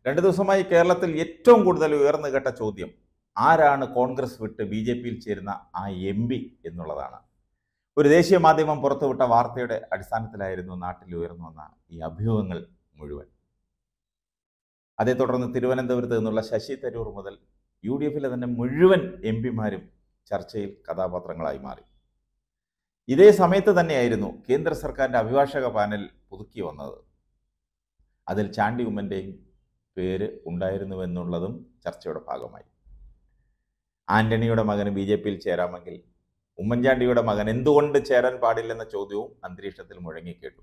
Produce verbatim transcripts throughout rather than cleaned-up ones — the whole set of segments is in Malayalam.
രണ്ടു ദിവസമായി കേരളത്തിൽ ഏറ്റവും കൂടുതൽ ഉയർന്നു കേട്ട ചോദ്യം ആരാണ് കോൺഗ്രസ് വിട്ട് ബി ജെ പിയിൽ ചേരുന്ന ആ എം പി എന്നുള്ളതാണ്. ഒരു ദേശീയ മാധ്യമം പുറത്തുവിട്ട വാർത്തയുടെ അടിസ്ഥാനത്തിലായിരുന്നു നാട്ടിൽ ഉയർന്നു വന്ന ഈ അഭ്യൂഹങ്ങൾ മുഴുവൻ. അതേ തുടർന്ന് തിരുവനന്തപുരത്ത് നിന്നുള്ള ശശി തരൂർ മുതൽ യു ഡി എഫിലെ തന്നെ മുഴുവൻ എം പിമാരും ചർച്ചയിൽ കഥാപാത്രങ്ങളായി മാറി. ഇതേ സമയത്ത് തന്നെയായിരുന്നു കേന്ദ്ര സർക്കാരിൻ്റെ അഭിഭാഷക പാനൽ പുതുക്കി വന്നത്. അതിൽ ചാണ്ടി ഉമ്മൻ്റെയും പേര് ഉണ്ടായിരുന്നുവെന്നുള്ളതും ചർച്ചയുടെ ഭാഗമായി. ആന്റണിയുടെ മകന് ബി ജെ പിയിൽ ചേരാമെങ്കിൽ ഉമ്മൻചാണ്ടിയുടെ മകൻ എന്തുകൊണ്ട് ചേരാൻ പാടില്ലെന്ന ചോദ്യവും അന്തരീക്ഷത്തിൽ മുഴങ്ങിക്കേട്ടു.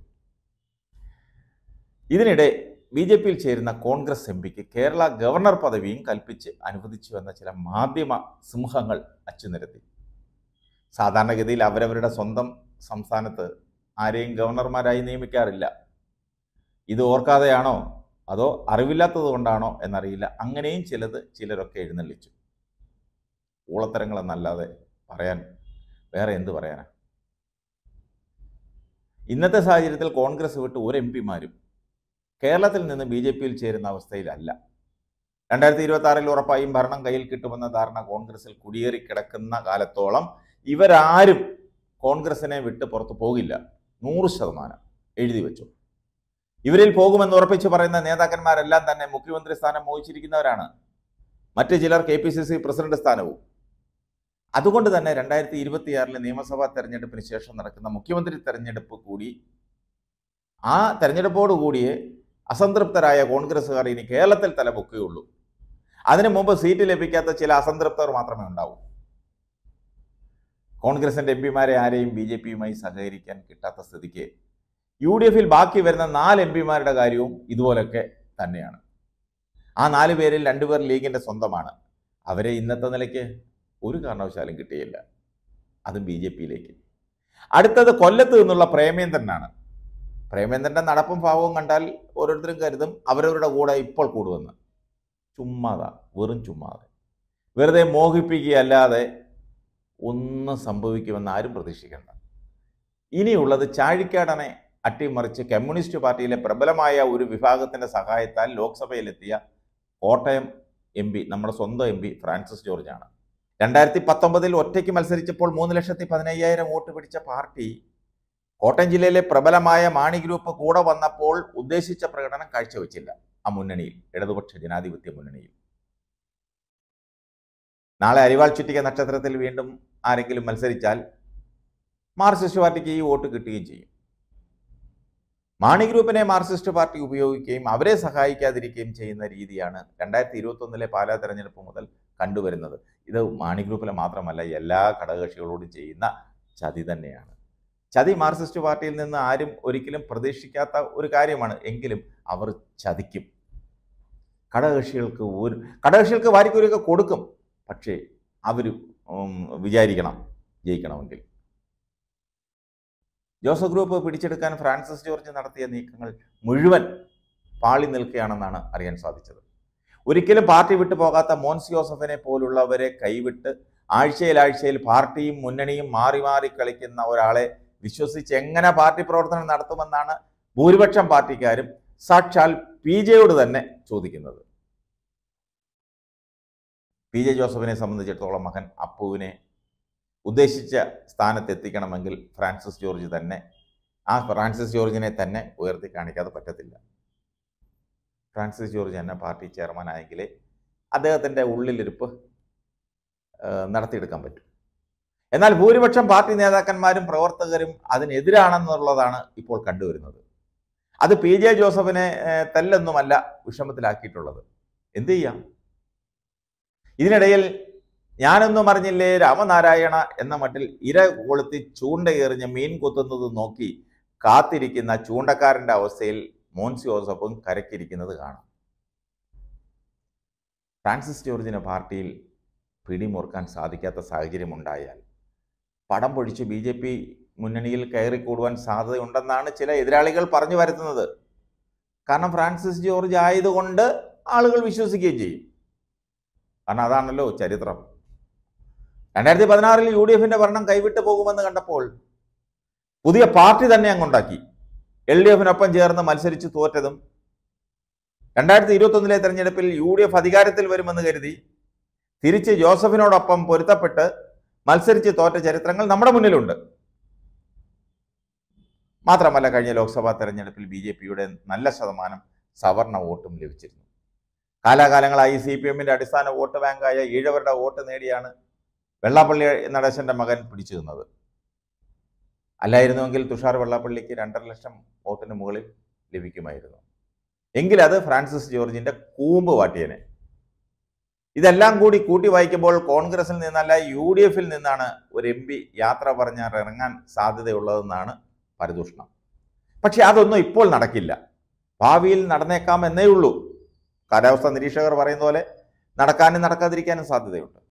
ഇതിനിടെ ബി ജെ പിയിൽ ചേരുന്ന കോൺഗ്രസ് എം പിക്ക് കേരള ഗവർണർ പദവിയും കൽപ്പിച്ച് അനുവദിച്ചു എന്ന ചില മാധ്യമ സിംഹങ്ങൾ അച്ചുനിരത്തി. സാധാരണഗതിയിൽ അവരവരുടെ സ്വന്തം സംസ്ഥാനത്ത് ആരെയും ഗവർണർമാരായി നിയമിക്കാറില്ല. ഇത് ഓർക്കാതെയാണോ അതോ അറിവില്ലാത്തത് കൊണ്ടാണോ എന്നറിയില്ല, അങ്ങനെയും ചിലത് ചിലരൊക്കെ എഴുന്നള്ളിച്ചു. ഊളത്തരങ്ങളെന്നല്ലാതെ പറയാൻ വേറെ എന്ത് പറയാനാ? ഇന്നത്തെ സാഹചര്യത്തിൽ കോൺഗ്രസ് വിട്ട് ഒരു എം പിമാരും കേരളത്തിൽ നിന്ന് ബി ജെ പിയിൽ ചേരുന്ന അവസ്ഥയിലല്ല. രണ്ടായിരത്തി ഇരുപത്തി ആറിൽ ഉറപ്പായും ഭരണം കയ്യിൽ കിട്ടുമെന്ന ധാരണ കോൺഗ്രസിൽ കുടിയേറി കിടക്കുന്ന കാലത്തോളം ഇവരാരും കോൺഗ്രസിനെ വിട്ട് പുറത്തു പോകില്ല. നൂറ് ശതമാനം എഴുതി വെച്ചു. ഇവരിൽ പോകുമെന്ന് ഉറപ്പിച്ച് പറയുന്ന നേതാക്കന്മാരെല്ലാം തന്നെ മുഖ്യമന്ത്രി സ്ഥാനം മോഹിച്ചിരിക്കുന്നവരാണ്. മറ്റു ചിലർ K P C C president സ്ഥാനവും. അതുകൊണ്ട് തന്നെ രണ്ടായിരത്തി ഇരുപത്തിയാറിലെ നിയമസഭാ തെരഞ്ഞെടുപ്പിന് ശേഷം നടക്കുന്ന മുഖ്യമന്ത്രി തെരഞ്ഞെടുപ്പ് കൂടി ആ തെരഞ്ഞെടുപ്പോടുകൂടിയേ അസംതൃപ്തരായ കോൺഗ്രസ്സുകാർ ഇനി കേരളത്തിൽ തലപൊക്കുകയുള്ളൂ. അതിനു മുമ്പ് സീറ്റ് ലഭിക്കാത്ത ചില അസംതൃപ്തർ മാത്രമേ ഉണ്ടാവൂ. കോൺഗ്രസിന്റെ എം പിമാരെ ആരെയും ബി ജെ പിയുമായി സഹകരിക്കാൻ കിട്ടാത്ത സ്ഥിതിക്ക് യു ഡി എഫിൽ ബാക്കി വരുന്ന നാല് എം പിമാരുടെ കാര്യവും ഇതുപോലൊക്കെ തന്നെയാണ്. ആ നാല് പേരിൽ രണ്ടുപേർ ലീഗിന്റെ സ്വന്തമാണ്. അവരെ ഇന്നത്തെ നിലയ്ക്ക് ഒരു കാരണവശാലും കിട്ടിയില്ല, അതും ബി ജെ പിയിലേക്ക്. അടുത്തത് കൊല്ലത്ത് നിന്നുള്ള പ്രേമേന്ദ്രനാണ്. പ്രേമേന്ദ്രന്റെ നടപ്പും ഭാവവും കണ്ടാൽ ഓരോരുത്തരും കരുതും അവരവരുടെ കൂടെ ഇപ്പോൾ കൂടുമെന്ന്. ചുമ്മാതാ, വെറും ചുമ്മാതെ. വെറുതെ മോഹിപ്പിക്കുകയല്ലാതെ ഒന്നും സംഭവിക്കുമെന്ന് ആരും പ്രതീക്ഷിക്കേണ്ട. ഇനിയുള്ളത് ചാഴിക്കാടനെ അട്ടിമറിച്ച് കമ്മ്യൂണിസ്റ്റ് പാർട്ടിയിലെ പ്രബലമായ ഒരു വിഭാഗത്തിന്റെ സഹായത്താൽ ലോക്സഭയിലെത്തിയ കോട്ടയം എം പി, നമ്മുടെ സ്വന്തം എം പി ഫ്രാൻസിസ് ജോർജാണ്. രണ്ടായിരത്തി പത്തൊമ്പതിൽ ഒറ്റയ്ക്ക് മത്സരിച്ചപ്പോൾ മൂന്ന് ലക്ഷത്തി പതിനയ്യായിരം വോട്ട് പിടിച്ച പാർട്ടി കോട്ടയം ജില്ലയിലെ പ്രബലമായ മാണി ഗ്രൂപ്പ് കൂടെ വന്നപ്പോൾ ഉദ്ദേശിച്ച പ്രകടനം കാഴ്ചവെച്ചില്ല. ആ മുന്നണിയിൽ, ഇടതുപക്ഷ ജനാധിപത്യ മുന്നണിയിൽ. നാളെ അരിവാൾ ചുറ്റിക നക്ഷത്രത്തിൽ വീണ്ടും ആരെങ്കിലും മത്സരിച്ചാൽ മാർക്സിസ്റ്റ് പാർട്ടിക്ക് ഈ വോട്ട് കിട്ടുകയും ചെയ്യും. മാണി ഗ്രൂപ്പിനെ മാർക്സിസ്റ്റ് പാർട്ടി ഉപയോഗിക്കുകയും അവരെ സഹായിക്കാതിരിക്കുകയും ചെയ്യുന്ന രീതിയാണ് രണ്ടായിരത്തി ഇരുപത്തി ഒന്നിലെ പാലാ തെരഞ്ഞെടുപ്പ് മുതൽ കണ്ടുവരുന്നത്. ഇത് മാണി ഗ്രൂപ്പിലെ മാത്രമല്ല, എല്ലാ ഘടകകക്ഷികളോടും ചെയ്യുന്ന ചതി തന്നെയാണ്. ചതി മാർക്സിസ്റ്റ് പാർട്ടിയിൽ നിന്ന് ആരും ഒരിക്കലും പ്രതീക്ഷിക്കാത്ത ഒരു കാര്യമാണ്. എങ്കിലും അവർ ചതിക്കും. ഘടകകക്ഷികൾക്ക് ഒരു ഘടകകക്ഷികൾക്ക് വാരിക്കൂരിയൊക്കെ കൊടുക്കും. പക്ഷേ അവർ വിചാരിക്കണം ജയിക്കണമെങ്കിൽ. ജോസഫ് ഗ്രൂപ്പ് പിടിച്ചെടുക്കാൻ ഫ്രാൻസിസ് ജോർജ് നടത്തിയ നീക്കങ്ങൾ മുഴുവൻ പാളി നിൽക്കുകയാണെന്നാണ് അറിയാൻ സാധിച്ചത്. ഒരിക്കലും പാർട്ടി വിട്ടു പോകാത്ത മോൻസ് ജോസഫിനെ പോലുള്ളവരെ കൈവിട്ട് ആഴ്ചയിൽ ആഴ്ചയിൽ പാർട്ടിയും മുന്നണിയും മാറി മാറി കളിക്കുന്ന ഒരാളെ വിശ്വസിച്ച് എങ്ങനെ പാർട്ടി പ്രവർത്തനം നടത്തുമെന്നാണ് ഭൂരിപക്ഷം പാർട്ടിക്കാരും സാക്ഷാൽ പി ജെയോട് തന്നെ ചോദിക്കുന്നത്. പി ജെ ജോസഫിനെ സംബന്ധിച്ചിടത്തോളം മകൻ അപ്പുവിനെ ഉദ്ദേശിച്ച സ്ഥാനത്തെത്തിക്കണമെങ്കിൽ ഫ്രാൻസിസ് ജോർജ് തന്നെ ആ ഫ്രാൻസിസ് ജോർജിനെ തന്നെ ഉയർത്തി കാണിക്കാതെ പറ്റത്തില്ല. ഫ്രാൻസിസ് ജോർജ് തന്നെ പാർട്ടി ചെയർമാൻ ആയെങ്കിലേ അദ്ദേഹത്തിൻ്റെ ഉള്ളിലിരിപ്പ് നടത്തിയെടുക്കാൻ പറ്റും. എന്നാൽ ഭൂരിപക്ഷം പാർട്ടി നേതാക്കന്മാരും പ്രവർത്തകരും അതിനെതിരാണെന്നുള്ളതാണ് ഇപ്പോൾ കണ്ടുവരുന്നത്. അത് പി ജെ ജോസഫിനെ തെല്ലൊന്നുമല്ല വിഷമത്തിലാക്കിയിട്ടുള്ളത്. എന്തു ചെയ്യാം? ഇതിനിടയിൽ ഞാനൊന്നും അറിഞ്ഞില്ലേ രാമനാരായണ എന്ന മട്ടിൽ ഇര കൊളുത്തി ചൂണ്ടയെറിഞ്ഞ് മീൻ കൊത്തുന്നത് നോക്കി കാത്തിരിക്കുന്ന ചൂണ്ടക്കാരൻ്റെ അവസ്ഥയിൽ മോൻസ് ജോസഫും കരക്കിരിക്കുന്നത് കാണാം. ഫ്രാൻസിസ് ജോർജിന് പാർട്ടിയിൽ പിടിമുറുക്കാൻ സാധിക്കാത്ത സാഹചര്യം ഉണ്ടായാൽ പടം പൊഴിച്ച് ബി ജെ പി മുന്നണിയിൽ കയറിക്കൂടുവാൻ സാധ്യതയുണ്ടെന്നാണ് ചില എതിരാളികൾ പറഞ്ഞു വരുത്തുന്നത്. കാരണം ഫ്രാൻസിസ് ജോർജ് ആയതുകൊണ്ട് ആളുകൾ വിശ്വസിക്കുകയും ചെയ്യും. കാരണം അതാണല്ലോ ചരിത്രം. രണ്ടായിരത്തി പതിനാറിൽ യു ഡി എഫിന്റെ ഭരണം കൈവിട്ടു പോകുമെന്ന് കണ്ടപ്പോൾ പുതിയ പാർട്ടി തന്നെ അങ്ങുണ്ടാക്കി. എൽ ഡി എഫിനൊപ്പം ചേർന്ന് മത്സരിച്ച് തോറ്റതും രണ്ടായിരത്തി ഇരുപത്തി ഒന്നിലെ തെരഞ്ഞെടുപ്പിൽ യു ഡി എഫ് അധികാരത്തിൽ വരുമെന്ന് കരുതി തിരിച്ച് ജോസഫിനോടൊപ്പം പൊരുത്തപ്പെട്ട് മത്സരിച്ച് തോറ്റ ചരിത്രങ്ങൾ നമ്മുടെ മുന്നിലുണ്ട്. മാത്രമല്ല കഴിഞ്ഞ ലോക്സഭാ തെരഞ്ഞെടുപ്പിൽ ബി ജെ പിയുടെ നല്ല ശതമാനം സവർണ വോട്ടും ലഭിച്ചിരുന്നു. കാലാകാലങ്ങളായി സി പി എമ്മിന്റെ അടിസ്ഥാന വോട്ട് ബാങ്കായ ഈഴവരുടെ വോട്ട് നേടിയാണ് വെള്ളാപ്പള്ളി നടേശന്റെ മകൻ പിടിച്ചു നിന്നത്. അല്ലായിരുന്നുവെങ്കിൽ തുഷാർ വെള്ളാപ്പള്ളിക്ക് രണ്ടര ലക്ഷം വോട്ടിന് മുകളിൽ ലഭിക്കുമായിരുന്നു. എങ്കിൽ അത് ഫ്രാൻസിസ് ജോർജിന്റെ കൂമ്പ് വാട്ടിയനെ. ഇതെല്ലാം കൂടി കൂട്ടി വായിക്കുമ്പോൾ കോൺഗ്രസിൽ നിന്നല്ല യു ഡി എഫിൽ നിന്നാണ് ഒരു എം പി യാത്ര പറഞ്ഞാൽ ഇറങ്ങാൻ സാധ്യതയുള്ളതെന്നാണ് പരദൂഷണം. പക്ഷെ അതൊന്നും ഇപ്പോൾ നടക്കില്ല, ഭാവിയിൽ നടന്നേക്കാം എന്നേ ഉള്ളൂ. കാലാവസ്ഥാ നിരീക്ഷകർ പറയുന്ന പോലെ നടക്കാനും നടക്കാതിരിക്കാനും സാധ്യതയുണ്ട്.